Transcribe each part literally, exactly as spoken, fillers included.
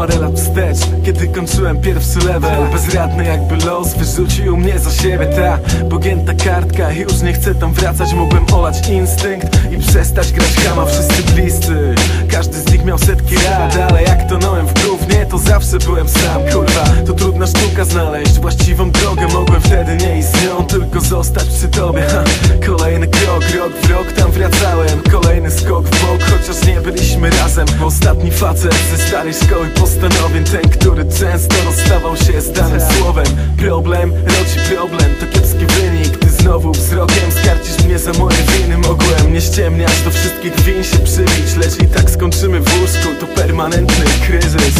Parę lat wstecz, kiedy kończyłem pierwszy level, bezradny jakby los wyrzucił mnie za siebie. Ta pogięta kartka, już nie chcę tam wracać. Mógłbym olać instynkt i przestać grać chama. Wszyscy bliscy, każdy z nich miał setki rad, ale jak tonąłem w gównie, to zawsze byłem sam. Kurwa, to trudna sztuka znaleźć właściwą drogę. Mogłem wtedy nie iść z nią, tylko zostać przy tobie. Ha, kolejny krok, rok w rok tam wracałem. Kolejny skok w bok, chociaż nie byliśmy razem. Ostatni facet ze starej szkoły postanowień, ten, który często rozstawał się z danym słowem. Problem rodzi problem, to kiepski wynik. Ty znowu wzrokiem skarcisz mnie za moje winy. Mogłem nie ściemniać, do wszystkich win się przybić, lecz i tak skończymy w łóżku, to permanentny kryzys.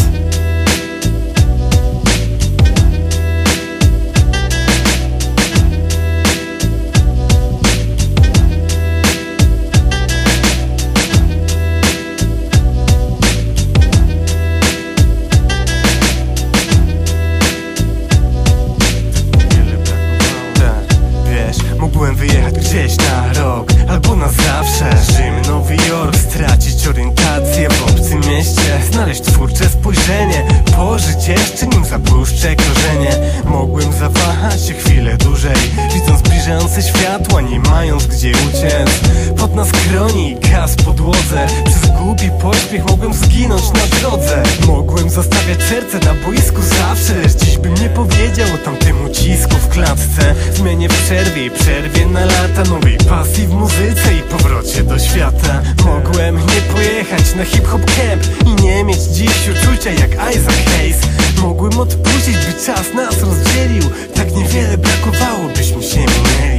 Mógłbym wyjechać gdzieś na rok, albo na zawsze. Rzym, Nowy Jork, stracić orientację w obcym mieście, znaleźć twórcze spojrzenie, pożyć jeszcze nim zabłyszczę korzenie. Mogłem zawahać się chwilę dłużej, widząc zbliżające światła, nie mając gdzie uciec. Pod nas chroni gaz w podłodze, przez głupi pośpiech mogłem zginąć na drodze. Mogłem zostawiać serce na boisku zawsze, lecz dziś bym nie powiedział o tamtym ucisku w klatce. Zmienię w przerwie i przerwie na lata nowej pasji w muzyce i powrocie do świata. Mogłem nie pojechać na hip-hop camp i nie mieć dziś uczucia jak Isaac Hayes. Mogłem odpuścić, by czas nas rozdzielił, tak niewiele brakowało, byśmy się minęli.